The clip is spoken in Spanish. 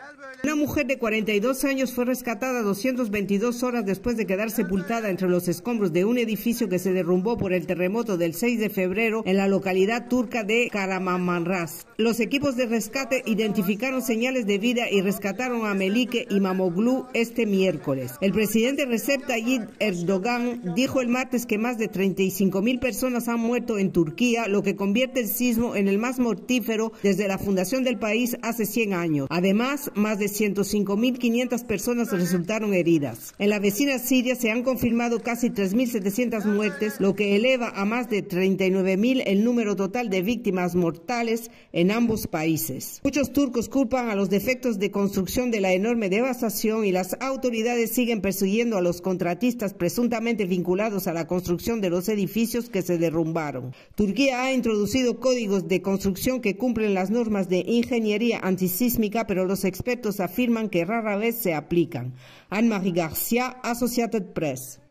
Una mujer de 42 años fue rescatada 222 horas después de quedar sepultada entre los escombros de un edificio que se derrumbó por el terremoto del 6 de febrero en la localidad turca de Kahramanmaraş. Los equipos de rescate identificaron señales de vida y rescataron a Melike Imamoglu este miércoles. El presidente Recep Tayyip Erdogan dijo el martes que más de 35.000 personas han muerto en Turquía, lo que convierte el sismo en el más mortífero desde la fundación del país hace 100 años. Además, más de 105.500 personas resultaron heridas. En la vecina Siria se han confirmado casi 3.700 muertes, lo que eleva a más de 39.000 el número total de víctimas mortales en ambos países. Muchos turcos culpan a los defectos de construcción de la enorme devastación y las autoridades siguen persiguiendo a los contratistas presuntamente vinculados a la construcción de los edificios que se derrumbaron. Turquía ha introducido códigos de construcción que cumplen las normas de ingeniería antisísmica, pero los expertos afirman que rara vez se aplican. Anne-Marie García, Associated Press.